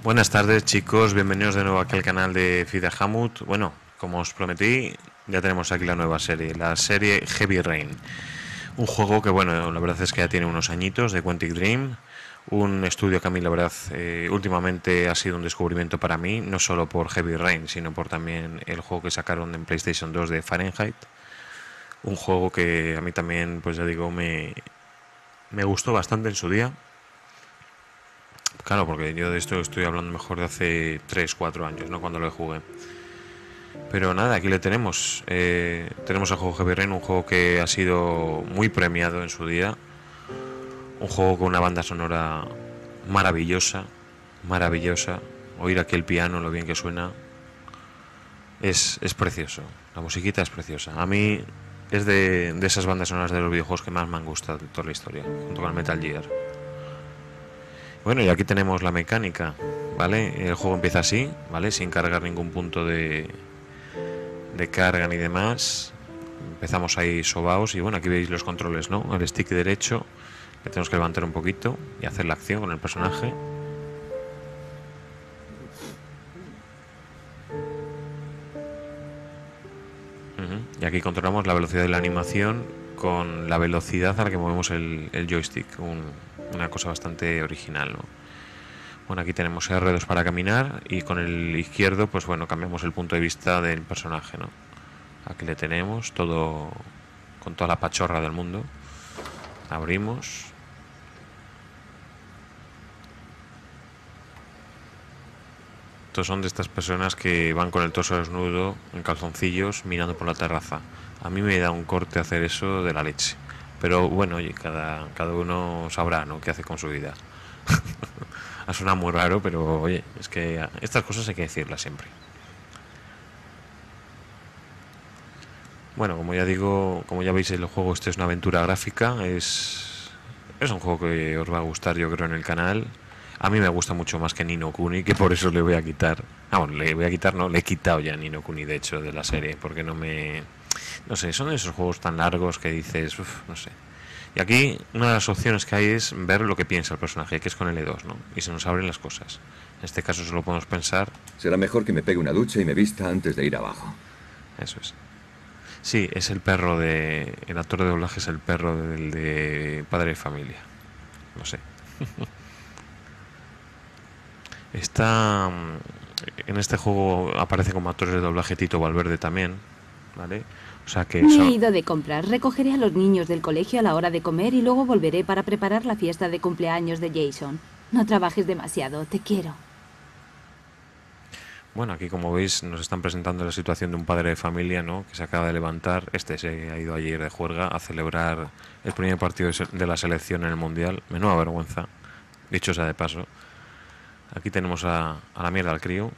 Buenas tardes, chicos, bienvenidos de nuevo aquí al canal de Fide Hamut. Bueno, como os prometí, ya tenemos aquí la nueva serie, la serie Heavy Rain. Un juego que, bueno, la verdad es que ya tiene unos añitos, de Quantic Dream. Un estudio que a mí, la verdad, últimamente ha sido un descubrimiento para mí, no solo por Heavy Rain, sino por también el juego que sacaron en PlayStation 2 de Fahrenheit. Un juego que a mí también, pues ya digo, me gustó bastante en su día. Claro, porque yo de esto estoy hablando mejor de hace 3 4 años, ¿no? Cuando lo jugué. Pero nada, aquí le tenemos. Tenemos el juego Heavy Rain, un juego que ha sido muy premiado en su día. Un juego con una banda sonora maravillosa, maravillosa. Oír aquí el piano, lo bien que suena, es precioso. La musiquita es preciosa. A mí es de esas bandas sonoras de los videojuegos que más me han gustado de toda la historia, junto con el Metal Gear. Bueno, y aquí tenemos la mecánica, ¿vale? El juego empieza así, ¿vale? Sin cargar ningún punto de carga ni demás. Empezamos ahí sobaos y bueno, aquí veis los controles, ¿no? El stick derecho le tenemos que levantar un poquito y hacer la acción con el personaje. Y aquí controlamos la velocidad de la animación con la velocidad a la que movemos el joystick. Una cosa bastante original, ¿no? Bueno, aquí tenemos R2 para caminar y con el izquierdo, pues bueno, cambiamos el punto de vista del personaje, ¿no? Aquí le tenemos todo con toda la pachorra del mundo. Abrimos. Estos son de estas personas que van con el torso desnudo, en calzoncillos, mirando por la terraza. A mí me da un corte hacer eso de la leche. Pero bueno, oye, cada uno sabrá, ¿no?, qué hace con su vida. Ha sonado muy raro, pero oye, es que estas cosas hay que decirlas siempre. Bueno, como ya digo, como ya veis, el juego este es una aventura gráfica. Es un juego que os va a gustar, yo creo, en el canal. A mí me gusta mucho más que Ni no Kuni, que por eso le voy a quitar. Ah, bueno, le voy a quitar, no, le he quitado ya Ni no Kuni, de hecho, de la serie, porque no me... No sé, son esos juegos tan largos que dices, no sé. Y aquí una de las opciones que hay es ver lo que piensa el personaje, que es con L2, ¿no? Y se nos abren las cosas. En este caso solo podemos pensar. Será mejor que me pegue una ducha y me vista antes de ir abajo. Eso es. Sí, es el perro de... El actor de doblaje es el perro del de Padre de Familia. No sé. Está... En este juego aparece como actores de doblaje Tito Valverde también, ¿vale? O sea que Me he eso... ido de compras. Recogeré a los niños del colegio a la hora de comer y luego volveré para preparar la fiesta de cumpleaños de Jason. No trabajes demasiado, te quiero. Bueno, aquí como veis nos están presentando la situación de un padre de familia, ¿no?, que se acaba de levantar. Este se ha ido ayer de juerga a celebrar el primer partido de la selección en el Mundial. Menuda vergüenza, dicho sea de paso. Aquí tenemos a la mierda al crío.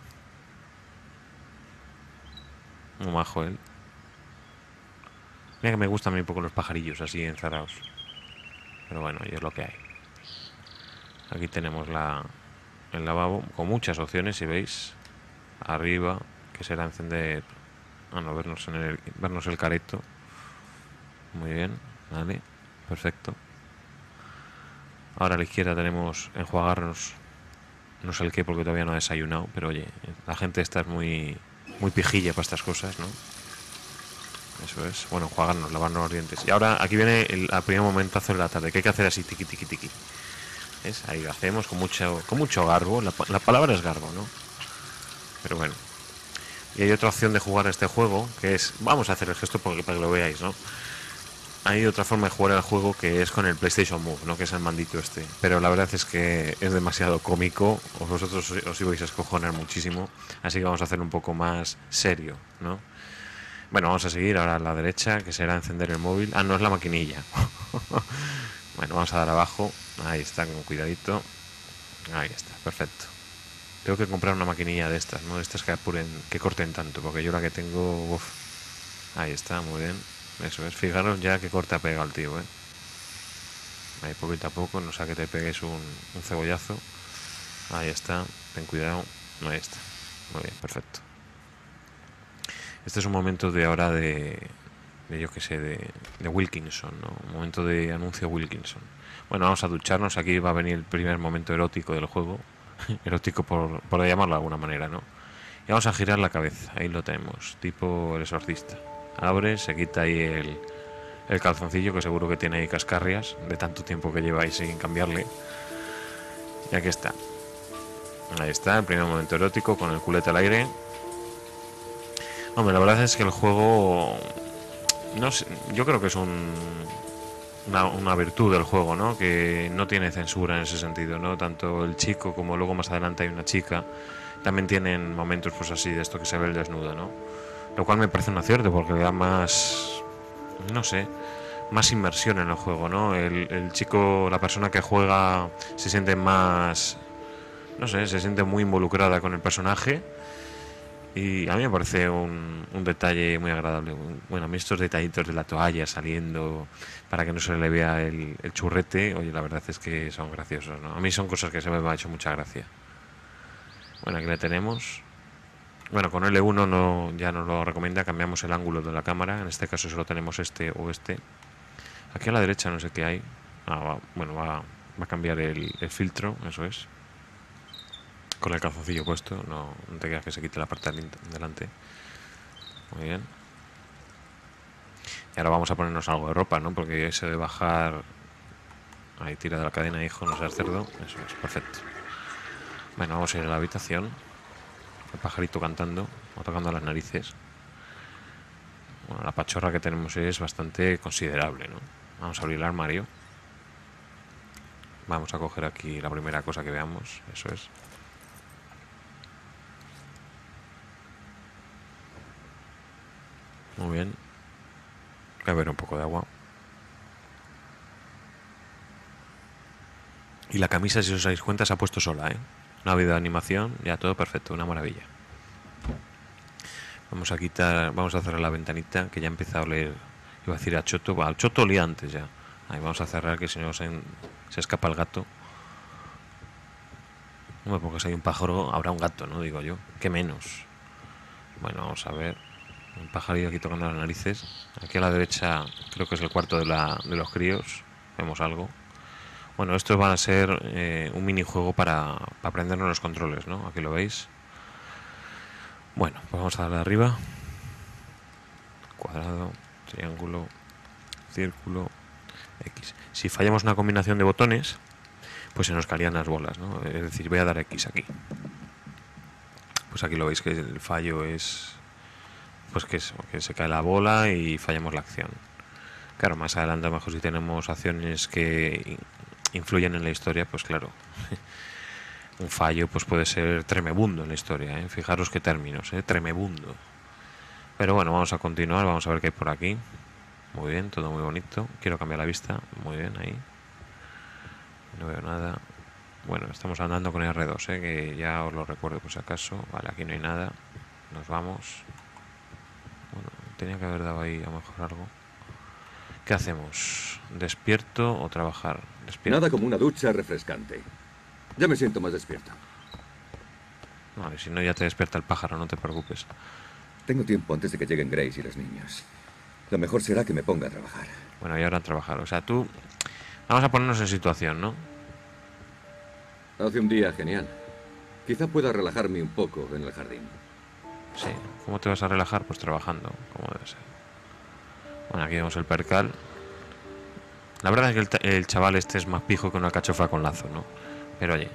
Muy majo él. Mira que me gustan a mí un poco los pajarillos así encerrados. Pero bueno, y es lo que hay. Aquí tenemos el lavabo con muchas opciones, si veis. Arriba, que será encender... Ah, no, vernos el careto. Muy bien, vale, perfecto. Ahora a la izquierda tenemos enjuagarnos. No sé el qué porque todavía no he desayunado, pero oye, la gente está muy pijilla para estas cosas, ¿no? Eso es. Bueno, enjuagarnos, lavarnos los dientes. Y ahora aquí viene el primer momentazo de la tarde, que hay que hacer así, tiqui, tiqui, tiqui. ¿Ves? Ahí lo hacemos con mucho garbo. La palabra es garbo, ¿no? Pero bueno. Y hay otra opción de jugar a este juego, que es... Vamos a hacer el gesto para que lo veáis, ¿no? Hay otra forma de jugar al juego que es con el PlayStation Move, ¿no?, que es el mandito este. Pero la verdad es que es demasiado cómico. Vosotros os ibais a escojonar muchísimo. Así que vamos a hacer un poco más serio, ¿no? Bueno, vamos a seguir ahora a la derecha, que será encender el móvil. Ah, no, es la maquinilla. Bueno, vamos a dar abajo. Ahí está, con cuidadito. Ahí está, perfecto. Tengo que comprar una maquinilla de estas, ¿no? De estas que apuren, que corten tanto, porque yo la que tengo... Uf. Ahí está, muy bien. Eso es, fijaros ya que corte ha pegado el tío, ¿eh? Ahí poquito a poco, no sea que te pegues un cebollazo. Ahí está, ten cuidado. Ahí está, muy bien, perfecto. Este es un momento de ahora yo que sé, de Wilkinson, ¿no? Un momento de anuncio Wilkinson. Bueno, vamos a ducharnos. Aquí va a venir el primer momento erótico del juego. erótico por llamarlo de alguna manera, ¿no? Y vamos a girar la cabeza, ahí lo tenemos, tipo el exorcista. Abre, se quita ahí el calzoncillo, que seguro que tiene ahí cascarrias de tanto tiempo que lleva ahí sin cambiarle. Y aquí está. Ahí está, el primer momento erótico con el culete al aire. Hombre, la verdad es que el juego, no sé, yo creo que es una virtud del juego, ¿no? Que no tiene censura en ese sentido, ¿no? Tanto el chico como luego más adelante hay una chica, también tienen momentos pues así de esto que se ve el desnudo, ¿no? Lo cual me parece un acierto porque le da más, no sé, más inmersión en el juego, ¿no? El chico, la persona que juega se siente más, no sé, se siente muy involucrada con el personaje. Y a mí me parece un detalle muy agradable. Bueno, a mí estos detallitos de la toalla saliendo para que no se le vea el churrete, oye, la verdad es que son graciosos, ¿no? A mí son cosas que se me ha hecho mucha gracia. Bueno, aquí la tenemos. Bueno, con L1 no, ya nos lo recomienda, cambiamos el ángulo de la cámara. En este caso solo tenemos este o este. Aquí a la derecha no sé qué hay. Bueno, va a cambiar el filtro, eso es. Con el calzoncillo puesto, no te quedas que se quite la parte delante. Muy bien. Y ahora vamos a ponernos algo de ropa, ¿no? Porque eso de bajar... Ahí, tira de la cadena, hijo, no seas cerdo. Eso es, perfecto. Bueno, vamos a ir a la habitación. El pajarito cantando o tocando las narices. Bueno, la pachorra que tenemos es bastante considerable, ¿no? Vamos a abrir el armario. Vamos a coger aquí la primera cosa que veamos. Eso es. Muy bien. Voy a beber un poco de agua. Y la camisa, si os dais cuenta, se ha puesto sola, ¿eh? No ha habido animación, ya todo perfecto, una maravilla. Vamos a quitar, vamos a cerrar la ventanita, que ya empieza a oler, iba a decir a choto, al choto olía antes ya. Ahí vamos a cerrar, que si no se escapa el gato. Hombre, porque si hay un pájaro, habrá un gato, ¿no? Digo yo, ¿qué menos? Bueno, vamos a ver. Un pajarito aquí tocando las narices. Aquí a la derecha creo que es el cuarto de los críos. Vemos algo. Bueno, estos van a ser un minijuego para aprendernos los controles, ¿no? Aquí lo veis. Bueno, pues vamos a darle arriba. Cuadrado, triángulo, círculo, X. Si fallamos una combinación de botones, pues se nos caerían las bolas, ¿no? Es decir, voy a dar X aquí. Pues aquí lo veis que el fallo es... Pues que se cae la bola y fallamos la acción. Claro, más adelante a lo mejor si tenemos acciones que influyen en la historia, pues claro, un fallo pues puede ser tremebundo en la historia, ¿eh? Fijaros qué términos, tremebundo. Pero bueno, vamos a continuar, vamos a ver qué hay por aquí. Muy bien, todo muy bonito. Quiero cambiar la vista, muy bien, ahí. No veo nada. Bueno, estamos andando con R2, que ya os lo recuerdo por si acaso. Vale, aquí no hay nada. Nos vamos. Bueno, tenía que haber dado ahí a lo mejor algo. ¿Qué hacemos? ¿Despierto o trabajar? Despierto. Nada como una ducha refrescante. Ya me siento más despierto. Vale, si no ya te despierta el pájaro, no te preocupes. Tengo tiempo antes de que lleguen Grace y los niños. Lo mejor será que me ponga a trabajar. Bueno, y ahora a trabajar. O sea, tú... Vamos a ponernos en situación, ¿no? Hace un día genial. Quizá pueda relajarme un poco en el jardín. Sí. ¿Cómo te vas a relajar? Pues trabajando, como debe ser. Bueno, aquí vemos el percal. La verdad es que el chaval este es más pijo que una cachofa con lazo, ¿no? Pero oye,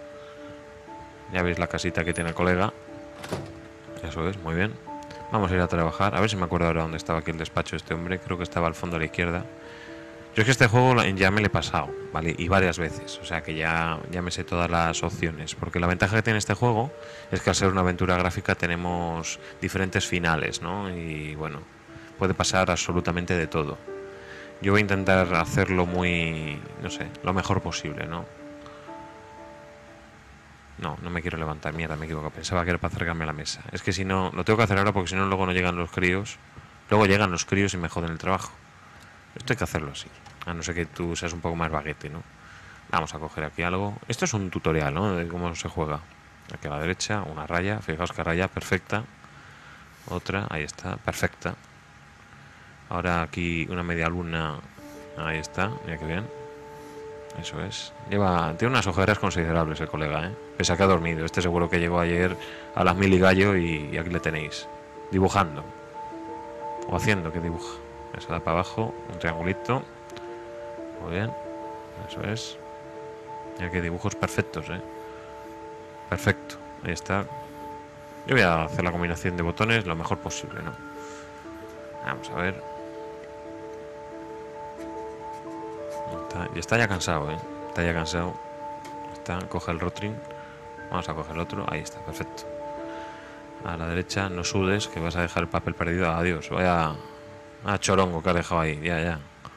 ya veis la casita que tiene el colega. Eso es, muy bien. Vamos a ir a trabajar. A ver si me acuerdo ahora dónde estaba aquí el despacho de este hombre. Creo que estaba al fondo a la izquierda. Yo es que este juego ya me lo he pasado, ¿vale? Y varias veces. O sea que ya me sé todas las opciones. Porque la ventaja que tiene este juego es que al ser una aventura gráfica tenemos diferentes finales, ¿no? Y bueno, puede pasar absolutamente de todo. Yo voy a intentar hacerlo muy, no sé, lo mejor posible, ¿no? No me quiero levantar, mierda, me equivoco. Pensaba que era para acercarme a la mesa. Es que si no, lo tengo que hacer ahora porque si no luego no llegan los críos. Luego llegan los críos y me joden el trabajo. Esto hay que hacerlo así. A no ser que tú seas un poco más baguete, ¿no? Vamos a coger aquí algo. Esto es un tutorial, ¿no? De cómo se juega. Aquí a la derecha, una raya. Fijaos que raya perfecta. Otra, ahí está, perfecta. Ahora aquí una media luna. Ahí está, mira que bien. Eso es. Tiene unas ojeras considerables el colega, ¿eh? Pese a que ha dormido. Este seguro que llegó ayer a las 1000 y gallo y aquí le tenéis. Dibujando. O haciendo que dibuja. Eso da para abajo. Un triangulito. Muy bien. Eso es. Mira que dibujos perfectos, ¿eh? Perfecto. Ahí está. Yo voy a hacer la combinación de botones lo mejor posible, ¿no? Vamos a ver. Y está ya cansado, ¿eh? Está ya cansado. Coge el rotring. Vamos a coger el otro. Ahí está, perfecto. A la derecha, no sudes, que vas a dejar el papel perdido. Adiós, vaya chorongo que has dejado ahí. Ya.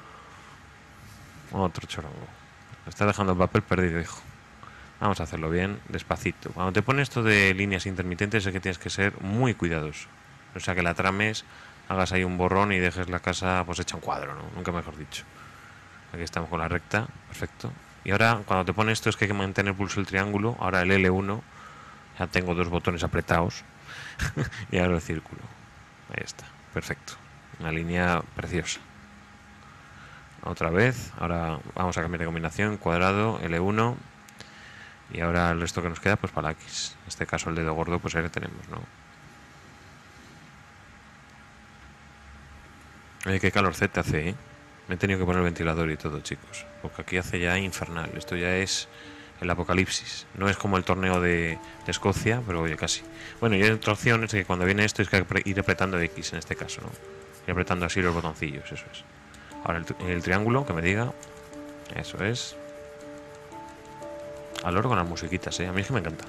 Otro chorongo. Estás dejando el papel perdido, hijo. Vamos a hacerlo bien, despacito. Cuando te pones esto de líneas intermitentes es que tienes que ser muy cuidadoso. O sea, que la trames, hagas ahí un borrón y dejes la casa pues hecha un cuadro, ¿no? Nunca mejor dicho. Aquí estamos con la recta, perfecto. Y ahora, cuando te pones esto es que hay que mantener pulso el triángulo. Ahora el L1, ya tengo 2 botones apretados. Y ahora el círculo. Ahí está, perfecto. Una línea preciosa. Otra vez, ahora vamos a cambiar de combinación, cuadrado, L1. Y ahora el resto que nos queda, pues para la X. En este caso el dedo gordo, pues ahí lo tenemos, ¿no? Oye, qué calorcete hace, ¿eh? Me he tenido que poner el ventilador y todo, chicos. Porque aquí hace ya infernal. Esto ya es el apocalipsis. No es como el torneo de Escocia, pero oye, casi. Bueno, y hay otra opción es que cuando viene esto es que hay que ir apretando X en este caso, ¿no? Ir apretando así los botoncillos, eso es. Ahora el triángulo, que me diga. Eso es. Al oro con las musiquitas, ¿eh? A mí es que me encanta.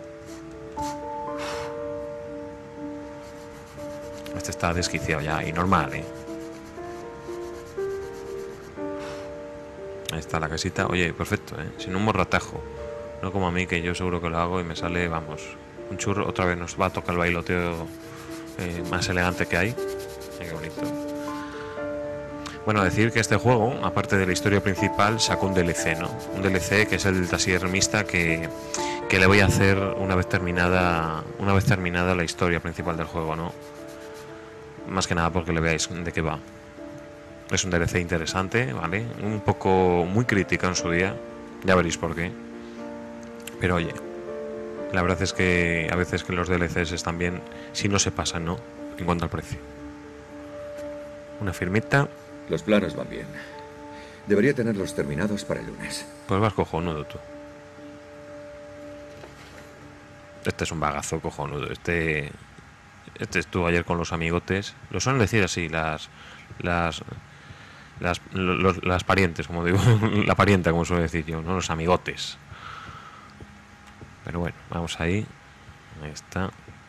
Este está desquiciado ya, y normal, ¿eh? Ahí está la casita. Oye, perfecto, ¿eh? Sin un morratajo. No como a mí, que yo seguro que lo hago y me sale, vamos, un churro. Otra vez nos va a tocar el bailoteo más elegante que hay. Qué bonito. Bueno, decir que este juego, aparte de la historia principal, sacó un DLC, ¿no? Un DLC que es el taxidermista que le voy a hacer una vez terminada la historia principal del juego, ¿no? Más que nada porque le veáis de qué va. Es un DLC interesante, ¿vale? Un poco muy crítica en su día, ya veréis por qué. Pero oye, la verdad es que a veces que los DLCs están bien si no se pasan, ¿no? En cuanto al precio. Una firmita. Los planos van bien. Debería tenerlos terminados para el lunes. Pues vas cojonudo tú. Este es un bagazo cojonudo. Este estuvo ayer con los amigotes. Lo suelen decir así, las parientes, como digo. La parienta, como suelo decir yo, ¿no? Los amigotes. Pero bueno, vamos ahí. Ahí está.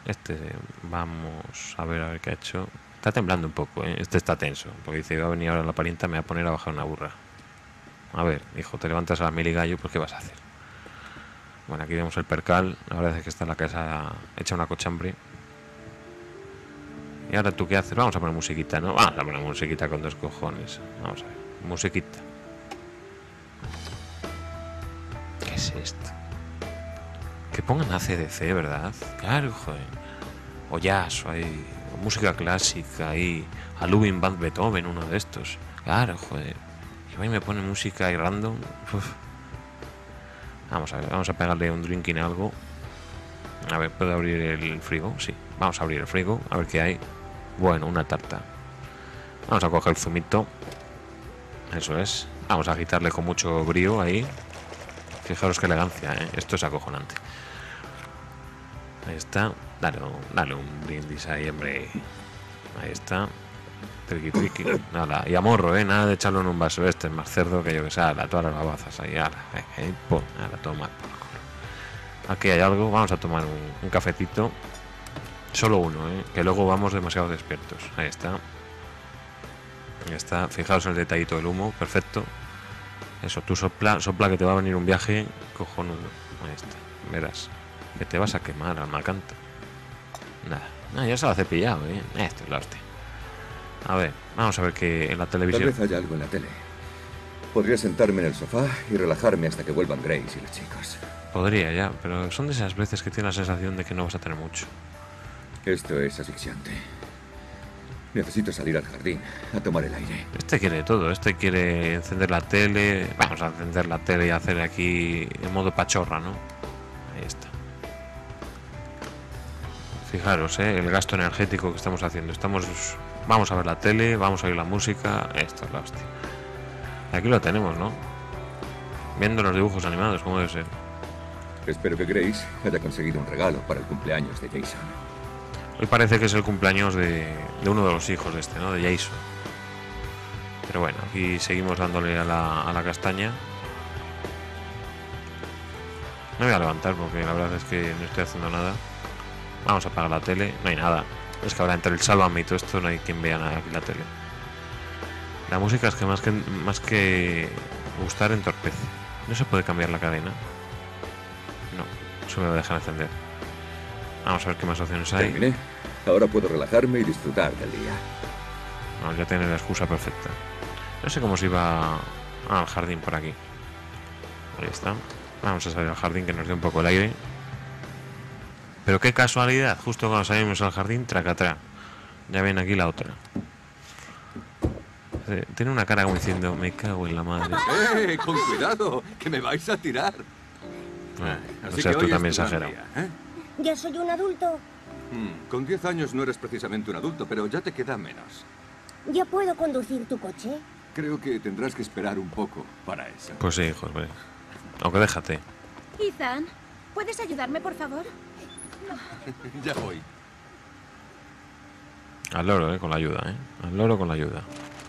Vamos a ver qué ha hecho. Está temblando un poco, ¿eh? Este está tenso, porque dice, va a venir ahora la parienta, me va a poner a bajar una burra. A ver, hijo, te levantas a las 1000 y gallo, pues ¿qué vas a hacer? Bueno, aquí vemos el percal. La verdad es que está la casa hecha una cochambre. ¿Y ahora tú qué haces? Vamos a poner musiquita, ¿no? Vamos a poner musiquita con 2 cojones. Vamos a ver, musiquita. ¿Qué es esto? Que pongan ACDC, ¿verdad? Claro, joder. O jazz, o ahí, o música clásica, ahí. A Lubin Band Beethoven, uno de estos. Claro, joder. Y ahí me pone música ahí random. Uf. Vamos a ver, vamos a pegarle un drinking a algo. A ver, ¿puedo abrir el frigo? Sí, vamos a abrir el frigo, a ver qué hay. Bueno, una tarta. Vamos a coger el zumito. Eso es. Vamos a agitarle con mucho brío ahí. Fijaros qué elegancia, ¿eh? Esto es acojonante. Ahí está. Dale un brindis ahí, hombre. Ahí está. Triqui. Nada. Y a morro, nada de echarlo en un vaso. Este es más cerdo que yo que sé. Todas las babazas ahí. Pum. Toma. Aquí hay algo. Vamos a tomar un cafecito. Solo uno, que luego vamos demasiado despiertos. Ahí está. Ahí está. Fijaos en el detallito del humo. Perfecto. Eso, tú sopla que te va a venir un viaje cojonudo. Ahí está. Verás. Que te vas a quemar, alma canta. Nada, ya se lo ha cepillado, Esto es la hostia. A ver, vamos a ver que en la televisión... Tal vez haya algo en la tele. Podría sentarme en el sofá y relajarme hasta que vuelvan Grace y los chicos. Podría ya, pero son de esas veces que tienes la sensación de que no vas a tener mucho. Esto es asfixiante. Necesito salir al jardín a tomar el aire. Este quiere todo, este quiere encender la tele. Vamos a encender la tele y hacer aquí en modo pachorra, ¿no? Ahí está. Fijaros, el gasto energético que estamos haciendo. Vamos a ver la tele, vamos a oír la música. Esto es la hostia. Aquí lo tenemos, ¿no? Viendo los dibujos animados, ¿cómo debe ser? Espero que Grace haya conseguido un regalo para el cumpleaños de Jason. Hoy parece que es el cumpleaños de uno de los hijos de este, ¿no? De Jason. Pero bueno, aquí seguimos dándole a la castaña. Me voy a levantar porque la verdad es que no estoy haciendo nada. Vamos a apagar la tele. No hay nada. Es que ahora entre el Sálvame y todo esto no hay quien vea nada aquí la tele. La música es que más que gustar entorpece. No se puede cambiar la cadena. No, solo me dejan encender. Vamos a ver qué más opciones hay. Terminé. Ahora puedo relajarme y disfrutar del día. Vamos, ya tener la excusa perfecta. No sé cómo se iba al jardín por aquí. Ahí está. Vamos a salir al jardín que nos dé un poco el aire. Pero qué casualidad, justo cuando salimos al jardín, tracatrá. Ya ven aquí la otra. Tiene una cara como diciendo, me cago en la madre. Con cuidado, que me vais a tirar. No seas tú también exagerado. Ya soy un adulto. Con 10 años no eres precisamente un adulto, pero ya te queda menos. ¿Ya puedo conducir tu coche? Creo que tendrás que esperar un poco para eso. Pues sí, hijos, ve. Aunque déjate. Ethan, ¿puedes ayudarme, por favor? Ya voy. Al loro, con la ayuda, Al loro con la ayuda.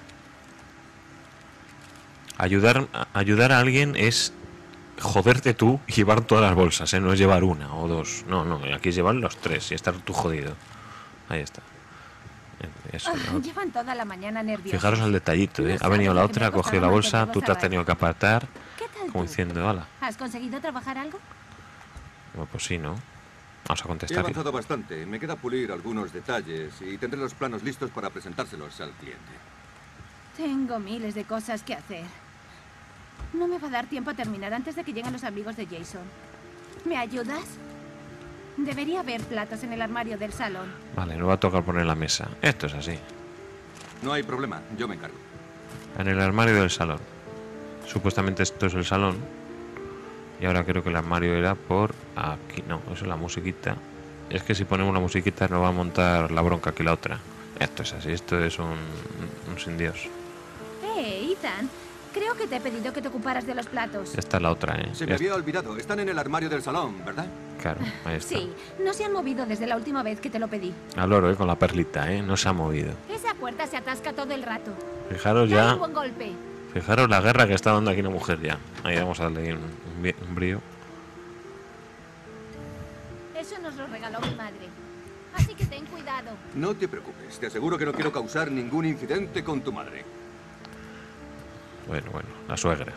Ayudar a alguien es joderte tú y llevar todas las bolsas, no es llevar una o dos. No, aquí es llevar los tres y estar tú jodido. Ahí está. Eso, ¿no? Llevan toda la mañana nerviosos. Fijaros el detallito, Ha venido la otra, ha cogido la bolsa, tú te has tenido que apartar. ¿Qué tal Como tú? diciendo, hala. ¿Has conseguido trabajar algo? Bueno, pues sí, ¿no? Vamos a He contestar. avanzado bastante. Me queda pulir algunos detalles y tendré los planos listos para presentárselos al cliente. Tengo miles de cosas que hacer. No me va a dar tiempo a terminar antes de que lleguen los amigos de Jason. ¿Me ayudas? Debería haber platos en el armario del salón. Vale, no va a tocar poner la mesa. Esto es así. No hay problema, yo me encargo. En el armario del salón. Supuestamente esto es el salón. Y ahora creo que el armario era por aquí. No, eso es la musiquita. Es que si ponemos la musiquita nos va a montar la bronca aquí la otra. Esto es así, esto es un sin Dios. Ethan, creo que te he pedido que te ocuparas de los platos. Esta es la otra, Se me había olvidado. Están en el armario del salón, ¿verdad? Claro, ahí está. Sí, no se han movido desde la última vez que te lo pedí. Al loro, con la perlita, no se ha movido. Esa puerta se atasca todo el rato. Fijaros Dale ya, un buen golpe. fijaros la guerra que está dando aquí la mujer ya. Ahí vamos a darle un brío. Eso nos lo regaló mi madre. Así que ten cuidado. No te preocupes. Te aseguro que no quiero causar ningún incidente con tu madre. Bueno, la suegra.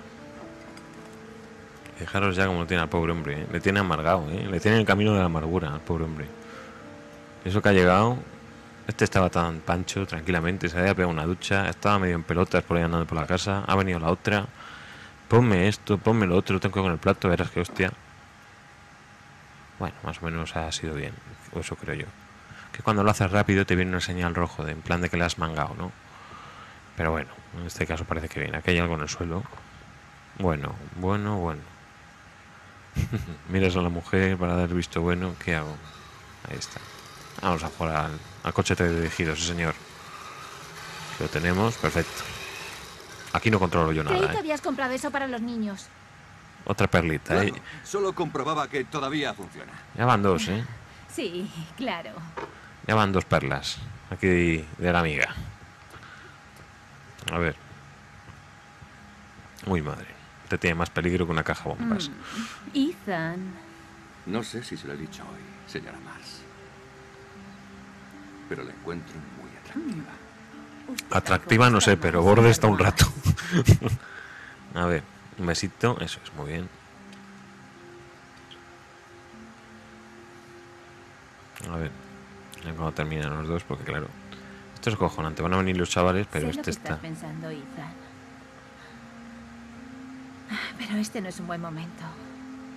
Fijaros ya cómo lo tiene al pobre hombre, Le tiene amargado, Le tiene en el camino de la amargura al pobre hombre. Eso que ha llegado... Este estaba tan pancho, tranquilamente, se había pegado una ducha, estaba medio en pelotas por ahí andando por la casa, ha venido la otra, ponme esto, ponme lo otro, tengo que con el plato, verás que hostia. Bueno, más o menos ha sido bien, o eso creo yo. Que cuando lo haces rápido te viene una señal rojo, en plan de que le has mangado, ¿no? Pero bueno, en este caso parece que bien. Aquí hay algo en el suelo. Bueno. Miras a la mujer para dar visto bueno, ¿qué hago? Ahí está. Vamos a jugar al coche teledirigido, sí señor. Lo tenemos, perfecto. Aquí no controlo yo Creí nada, que habías comprado eso para los niños. Otra perlita, Claro, solo comprobaba que todavía funciona. Ya van dos, Sí, claro. Ya van dos perlas. Aquí de la amiga. A ver. Uy, madre. Este tiene más peligro que una caja bombas. Ethan. No sé si se lo he dicho hoy, señora Mars. Pero la encuentro muy atractiva. Atractiva no sé, pero borde está un rato. A ver, un besito. Eso es, muy bien. A ver. Ya cuando terminan los dos, porque claro. Esto es cojonante. Van a venir los chavales, pero Sé este lo que está... estás pensando, Ethan. Pero este no es un buen momento.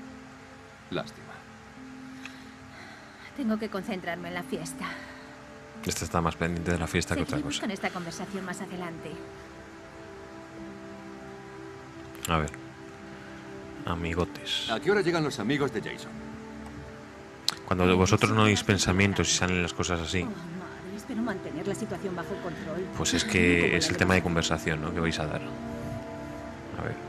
Lástima. Tengo que concentrarme en la fiesta. Este está más pendiente de la fiesta que otra Seguimos cosa. con esta conversación más adelante. A ver. Amigotes. ¿A qué hora llegan los amigos de Jason? Cuando vosotros no oís pensamientos y salen las cosas así, Oh, madre, espero mantener la situación bajo control. pues es que es el tema de conversación, ¿no? Que vais a dar. A ver.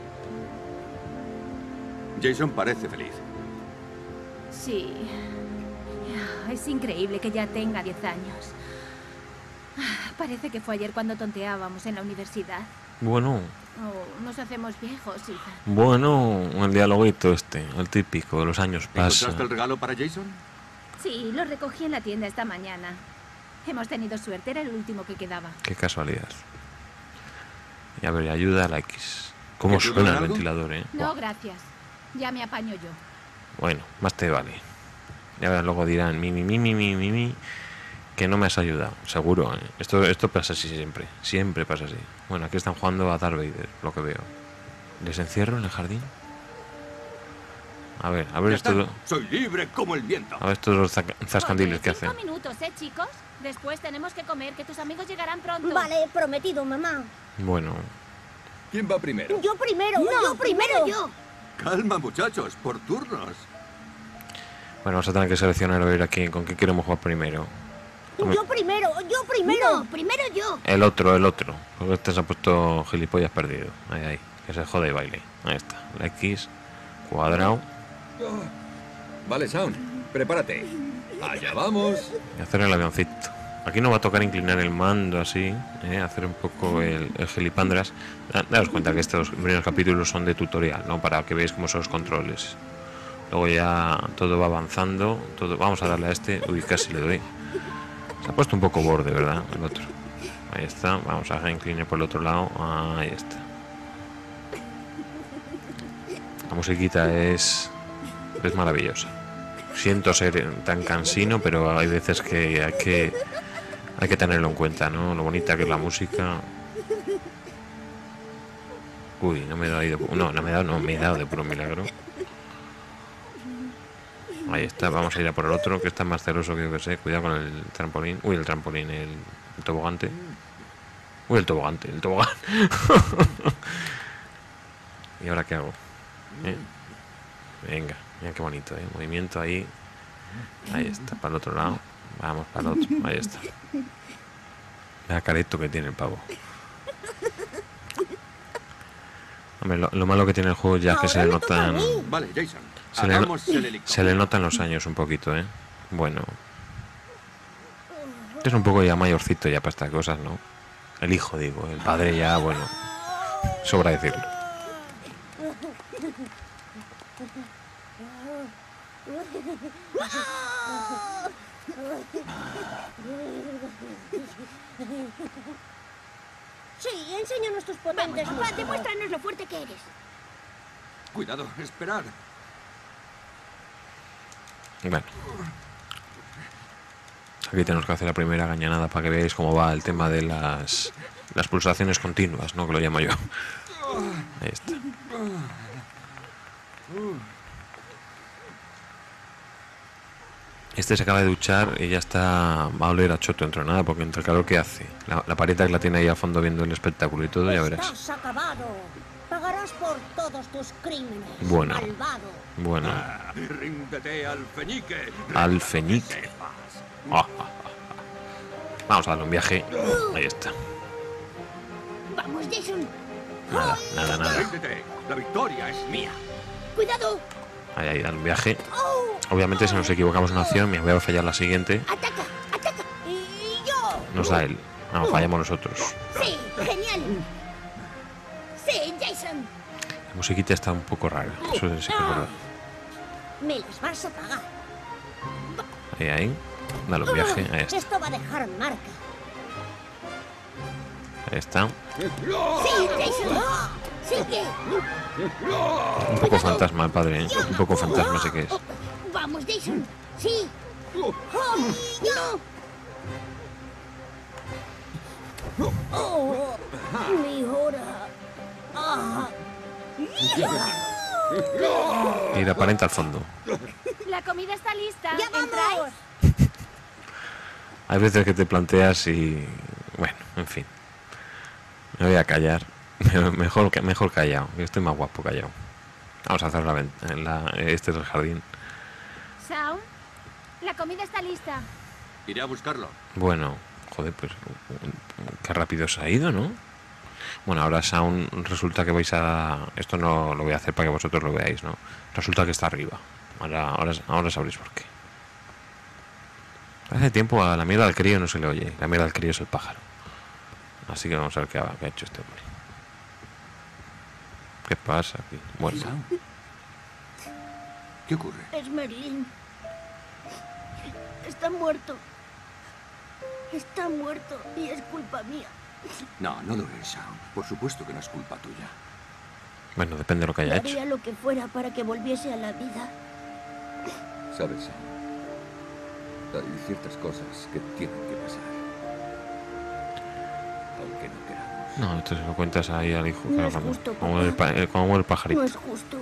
Jason parece feliz. Sí. Es increíble que ya tenga 10 años. Parece que fue ayer cuando tonteábamos en la universidad. Bueno, Oh, nos hacemos viejos, hija. bueno, el dialoguito este, el típico, los años ¿Encontraste pasan. el regalo para Jason? Sí, lo recogí en la tienda esta mañana. Hemos tenido suerte, era el último que quedaba. Qué casualidad. Y a ver, ayuda a la X. ¿Cómo ¿Te ayuda suena en el algo? ventilador, eh? No, Buah. gracias. Ya me apaño yo. Bueno, más te vale. Y ahora luego dirán, mi, que no me has ayudado. Seguro, ¿eh? Esto pasa así siempre. Siempre pasa así. Bueno, aquí están jugando a Darth Vader, lo que veo. ¿Les encierro en el jardín? A ver Ya esto... está. Soy libre como el viento. A ver estos dos zascandiles que Oye, hacen. 5 minutos, chicos. Después tenemos que comer, que tus amigos llegarán pronto. Vale, prometido, mamá. Bueno, ¿Quién va primero? Yo primero, yo primero. Yo. Calma, muchachos, por turnos. bueno, vamos a tener que seleccionar a ver aquí con qué queremos jugar primero. Yo primero, yo primero. No, primero yo. El otro. Porque este se ha puesto gilipollas perdido. Ahí. Que se jode y baile. Ahí está. La X, cuadrado. Vale, Sound, prepárate. Allá vamos. Y hacer el avioncito. Aquí nos va a tocar inclinar el mando así, hacer un poco el gilipandras. Daos cuenta que estos primeros capítulos son de tutorial, ¿no? Para que veáis cómo son los controles. Luego ya todo va avanzando. Vamos a darle a este. Uy, casi le doy. Se ha puesto un poco borde, ¿verdad? El otro. Ahí está. Vamos a inclinar por el otro lado. Ahí está. La musiquita es maravillosa. Siento ser tan cansino, pero hay veces que hay que tenerlo en cuenta, ¿no? Lo bonita que es la música. Uy, no me he dado ahí de... No, me he dado de puro milagro. Ahí está, vamos a ir a por el otro, que está más celoso que yo que sé. Cuidado con el trampolín. Uy, el trampolín, el tobogante. Uy, el tobogán. ¿Y ahora qué hago? Venga, mira qué bonito, movimiento ahí. Ahí está, para el otro lado. Vamos, para el otro, ahí está. Mira careto que tiene el pavo. Hombre, lo malo que tiene el juego ya es que se le notan... Vale, Jason, Se le, hagamos el helicóptero. se le notan los años un poquito, Bueno. Es un poco ya mayorcito ya para estas cosas, ¿no? El hijo, digo. El padre ya, bueno. Sobra decirlo. Sí, enséñanos tus potentes Vamos, músculos. demuéstranos lo fuerte que eres. Cuidado, esperad. Bueno. Aquí tenemos que hacer la primera gañanada para que veáis cómo va el tema de las pulsaciones continuas, ¿no? Que lo llamo yo. Ahí está. Este se acaba de duchar y ya está... Va a oler a choto dentro de nada, porque entre el calor que hace. La parita que la tiene ahí a fondo viendo el espectáculo y todo, ya verás. Estás acabado. Pagarás por todos tus crímenes. Bueno. Malvado. Bueno, Ríndete al feñique. Alfeñique. Vamos a darle un viaje. Ahí está. Vamos, Jason. Nada. Ríndete. La victoria es mía. Cuidado. Ahí, dale un viaje. Obviamente si nos equivocamos en una acción, me voy a fallar la siguiente. Ataca, ataca. Y yo. Nos da él. No, fallamos nosotros. Sí, genial. Sí, Jason. La musiquita está un poco rara. Eso sí que es verdad. Me las vas a pagar. Ahí. Dale un viaje. Ahí está. Esto va a dejar marca. Ahí está. Sí, Jason. Sigue. Un poco fantasma el padre, ¿eh? Un poco fantasma sé que es. Vamos, Jason. Sí. ¡Oh, no! Oh, mi hora. Ah. Y la aparenta al fondo. La comida está lista. ¡Ya ¿Entráis? vamos! Hay veces que te planteas y... Bueno, en fin. Me voy a callar. Mejor callado, que estoy más guapo callado. Vamos a hacer este es el jardín. Shaun, la comida está lista. Iré a buscarlo. Bueno, joder, pues qué rápido se ha ido, ¿no? Bueno, ahora Shaun resulta que vais a... Esto no lo voy a hacer para que vosotros lo veáis, ¿no? Resulta que está arriba. Ahora sabréis por qué. Hace tiempo a la mierda del crío no se le oye. La mierda del crío es el pájaro. Así que vamos a ver qué ha hecho este hombre. ¿Qué pasa aquí? Bueno, Shaun, ¿qué ocurre? Es Merlín. Está muerto. Está muerto y es culpa mía. No, no lo es, Shaun. Por supuesto que no es culpa tuya. bueno, depende de lo que haya hecho. Haría lo que fuera para que volviese a la vida. ¿Sabes, Shaun? Hay ciertas cosas que tienen que pasar. Aunque no queramos. No, esto se lo cuentas ahí al hijo. No claro, es cuando- justo, como papá. como el pajarito. No es justo.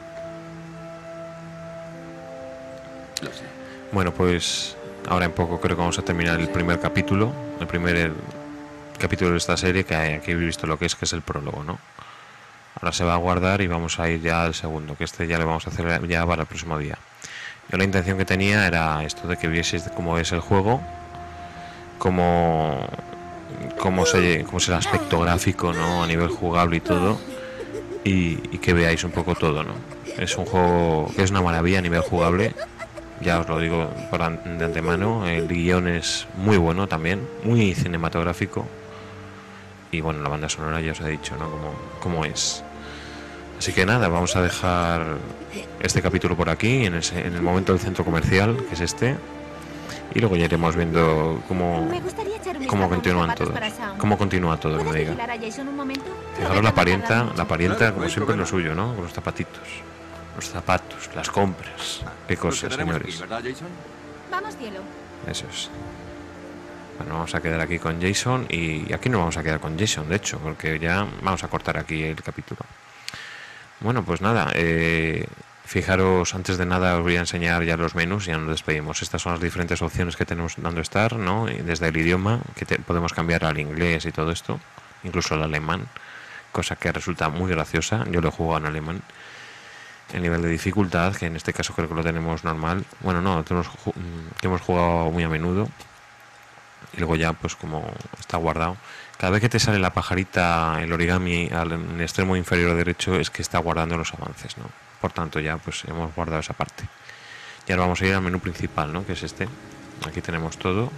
Lo sé. Bueno, pues ahora en poco creo que vamos a terminar el primer capítulo. El primer capítulo de esta serie, que aquí habéis visto lo que es el prólogo, ¿no? Ahora se va a guardar y vamos a ir ya al segundo, que este ya lo vamos a hacer ya para el próximo día. Yo la intención que tenía era esto de que vieseis cómo es el juego, cómo es el aspecto gráfico, ¿no? A nivel jugable y todo, y que veáis un poco todo, ¿no? Es un juego que es una maravilla a nivel jugable, ya os lo digo de antemano. El guión es muy bueno también, muy cinematográfico, y bueno, la banda sonora ya os he dicho, ¿no? Cómo es. Así que nada, vamos a dejar este capítulo por aquí, en el momento del centro comercial, que es este, y luego ya iremos viendo Me gustaría echar un cómo vistazo a unos continúan zapatos todos, para Shaun. cómo continúa todo, que ¿Puedes me diga. vigilar a Jason un momento? Fijaros No la me parienta, tarda mucho. Claro, como no hay siempre es lo problema. suyo, ¿no? Con los zapatitos, los zapatos, las compras, qué Nos cosas, quedaremos señores. aquí, ¿verdad, Jason? Vamos, cielo. Eso es. Bueno, vamos a quedar aquí con Jason, y aquí no vamos a quedar con Jason, de hecho, porque ya vamos a cortar aquí el capítulo. Bueno, pues nada, fijaros, antes de nada os voy a enseñar ya los menús y ya nos despedimos. Estas son las diferentes opciones que tenemos dando estar, ¿no? Y desde el idioma, que podemos cambiar al inglés y todo esto, incluso al alemán, cosa que resulta muy graciosa. Yo lo he jugado en alemán. El nivel de dificultad, que en este caso creo que lo tenemos normal. Bueno, no, que hemos jugado muy a menudo. Y luego ya, pues como está guardado, cada vez que te sale la pajarita, el origami en el extremo inferior derecho, es que está guardando los avances, ¿no? Por tanto, ya pues hemos guardado esa parte. Y ahora vamos a ir al menú principal, ¿no? Que es este. Aquí tenemos todo.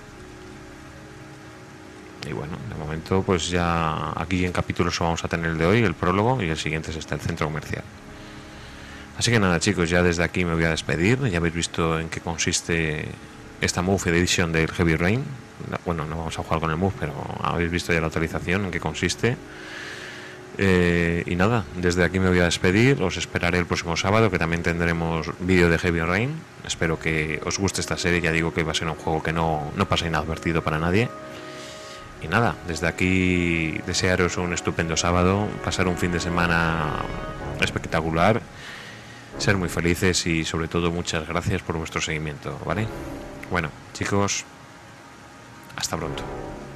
Y bueno, de momento pues ya aquí en capítulos vamos a tener el de hoy, el prólogo, y el siguiente es el centro comercial. Así que nada, chicos, ya desde aquí me voy a despedir. Ya habéis visto en qué consiste esta Move Edition del Heavy Rain. Bueno, no vamos a jugar con el Move, pero habéis visto ya la actualización, en qué consiste. Y nada, desde aquí me voy a despedir. Os esperaré el próximo sábado, que también tendremos vídeo de Heavy Rain. Espero que os guste esta serie. Ya digo que va a ser un juego que no pasa inadvertido para nadie. Y nada, desde aquí desearos un estupendo sábado, pasar un fin de semana espectacular, ser muy felices y sobre todo muchas gracias por vuestro seguimiento, ¿vale? Bueno, chicos, hasta pronto.